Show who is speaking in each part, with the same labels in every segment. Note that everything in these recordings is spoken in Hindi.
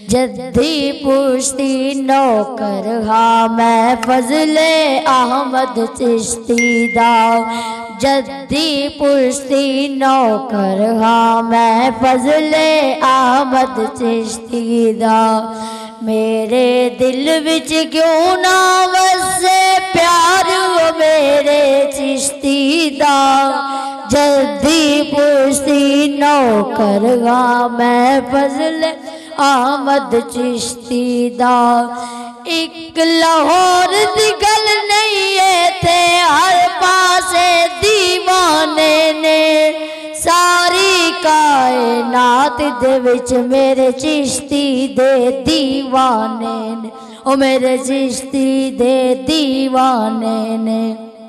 Speaker 1: जद्दी पुश्ती नौकर हाँ मैं फजले अहमद चिश्ती दा। जद्दी पुश्ती नौकर हाँ मैं फजले अहमद चिश्ती दा। मेरे दिल विच क्यों ना वसे प्यार मेरे चिश्ती दा। जद्दी पुश्ती नौकर हाँ मैं फजले अहमद चिश्ती दा। एक लाहौर दी गल नहीं है थे हर पासे दीवाने ने। सारी कायनात दे विच मेरे चिश्ती दे दीवाने ने। ओ मेरे चिश्ती दे दीवाने ने।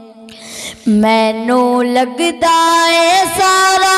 Speaker 1: मैनू लगदा है सारा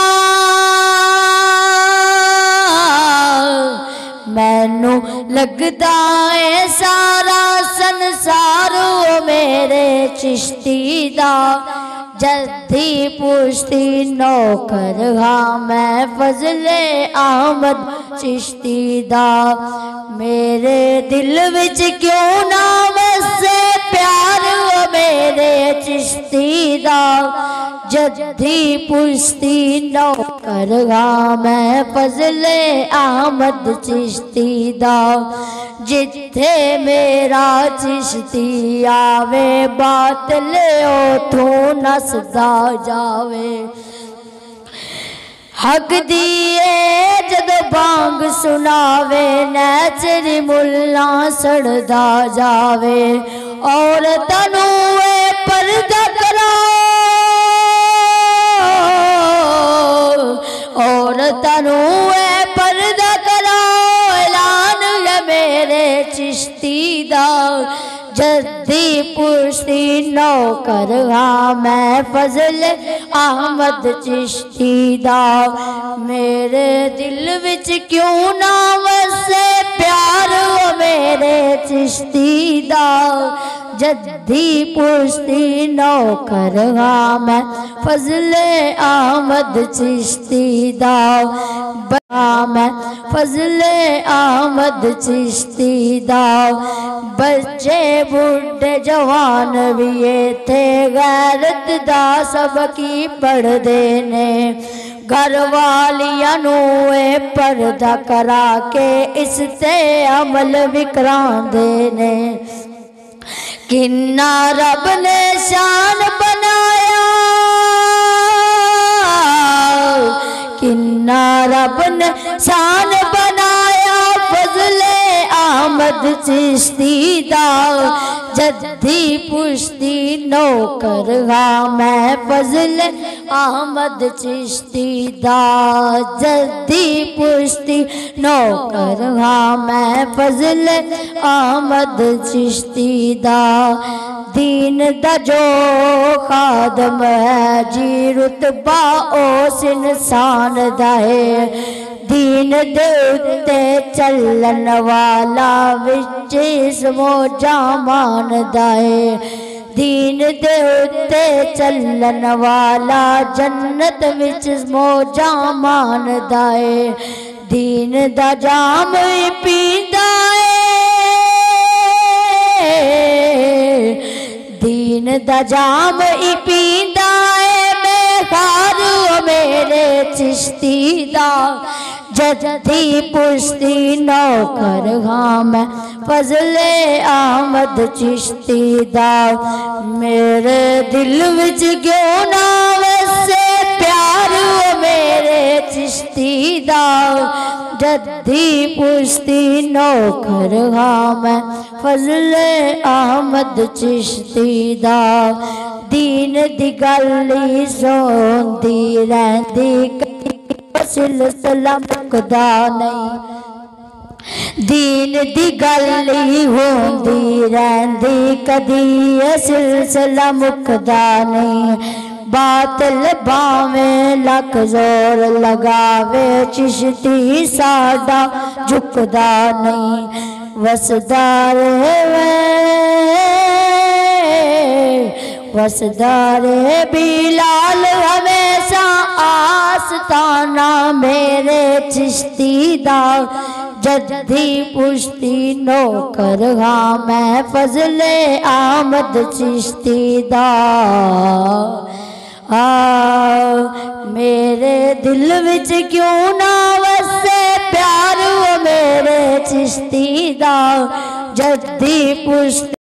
Speaker 1: मैनू लगदा है सारा संसार मेरे चिश्ती दा। जद्दी पुश्ती नौकर हाँ मैं फजले अहमद चिश्ती दा। मेरे दिल विच क्यों ना वसे प्यार मेरे चिश्ती दा। जद्दी पुश्ती नौकर हाँ मैं फजले अहमद चिश्ती दा। जिथे मेरा चिश्ती आवे बातिल उथों नसदा जावे। हक दिए जद बांग सुनावे नैचरी मुल्ला सड़दा जावे। और तनू पर्दा कराओ और तनू पर्दा कराओ ऐलान है मेरे चिश्ती दा। जद्दी पुश्ती नौकर हाँ मैं फजले अहमद चिश्ती दा। मेरे दिल विच क्यों ना वसे प्यार मेरे चिश्ती दा। जद्दी पुश्ती नौकर हाँ मैं फजले अहमद चिश्ती दा। मैं फजले अहमद चिश्ती दा। बच्चे बुढ़े जवान भी थे गैरत दा सबकी पढ़दे ने। घर वालियां नू पर्दा करा के इसते अमल विकरांदे ने। किन्ना रब ने शान बनाया किन्ना रब ने शान बनाया फजले अहमद चिश्ती दा। जद्दी पुश्ती नौकर हाँ मैं फजले अहमद चिश्ती दा। जद्दी पुश्ती नौकर हाँ मैं फजले अहमद चिश्ती दा। दीन दा जो खादम है जी रुतबा उस इंसान दा है। दीन दे उत्ते चलन वाला विच इसमो जामान दा है। दीन दे उत्ते चलन वाला जन्नत विच इसमो जामान दा है। दीन दा जाम पींदा दीन दा जाम ही पींदा है मैं खारू मेरे चिश्ती दा। जद्दी पुश्ती नौकर हाँ मैं फजले अहमद चिश्ती दा। मेरे दिल विच क्यों ना वसे प्यार मेरे चिश्ती दा। जद्दी पुश्ती नौकर हाँ मैं फजले अहमद चिश्ती दा। दीन दी गल सोंदी रहिंदी सिलसिला मुकदा नहीं। दीन दी गल होंदी रहिंदी कदी सिलसिला मुकदा नहीं। बातिल भावें लख जोर लगावे चिश्ती साडा झुकदा नहीं। वसदा रहे बिलाल हमेशा आस्ताना मेरे चिश्ती दा। जद्दी पुश्ती नौकर हाँ मैं फजले आमद चिश्ती दा। मेरे दिल विच क्यों ना वसे प्यार वो मेरे चिश्ती दा। जद्दी पुश्ती